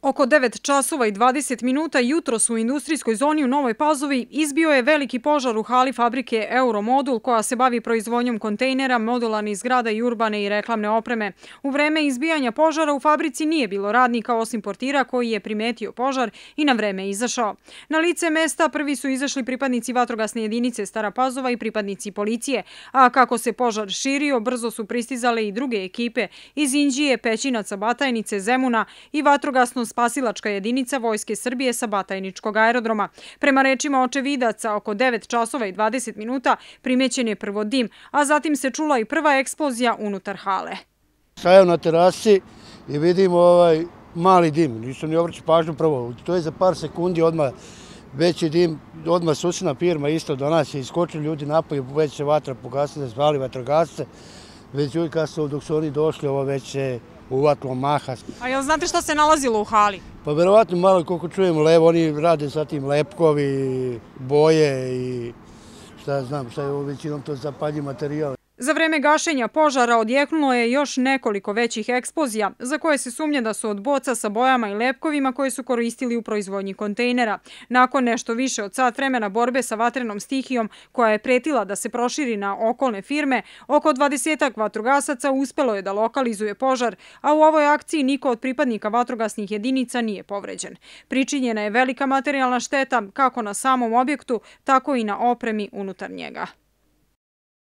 Oko 9 časova i 20 minuta jutros u industrijskoj zoni u Novoj Pazovi izbio je veliki požar u hali fabrike Euromodul koja se bavi proizvodnjom kontejnera, modularnih zgrada i urbane i reklamne opreme. U vreme izbijanja požara u fabrici nije bilo radnika osim portira koji je primetio požar i na vreme izašao. Na lice mesta prvi su izašli pripadnici vatrogasne jedinice Stara Pazova i pripadnici policije, a kako se požar širio, brzo su pristizale i druge ekipe iz Inđije, Pećinaca, Batajnice, Zemuna i vatrogasno spasilačka jedinica Vojske Srbije sa Batajničkog aerodroma. Prema rečima očevidaca, oko 9 časova i 20 minuta primećen je prvo dim, a zatim se čula i prva eksplozija unutar hale. Stajao na terasi i vidim mali dim, nisam ni obraćao pažnju prvo. To je za par sekundi odmah veći dim, odmah susjedna firma isto do nas je iskočili ljudi napolje, već se vatra pogasila, zvali vatrogasce, već ljudi kasno dok su oni došli, ovo već se uvatilo maha. A jel znate šta se nalazilo u hali? Pa verovatno malo koliko čujem oni rade sa tim lepkovi, boje i šta znam, šta je većinom to zapaljiv materijal. Za vreme gašenja požara odjeknulo je još nekoliko većih eksplozija, za koje se sumnja da su od boca sa bojama i lepkovima koje su koristili u proizvodnji kontejnera. Nakon nešto više od sat vremena borbe sa vatrenom stihijom koja je pretila da se proširi na okolne firme, oko 20-ak vatrogasaca uspelo je da lokalizuje požar, a u ovoj akciji niko od pripadnika vatrogasnih jedinica nije povređen. Pričinjena je velika materijalna šteta kako na samom objektu, tako i na opremi unutar njega.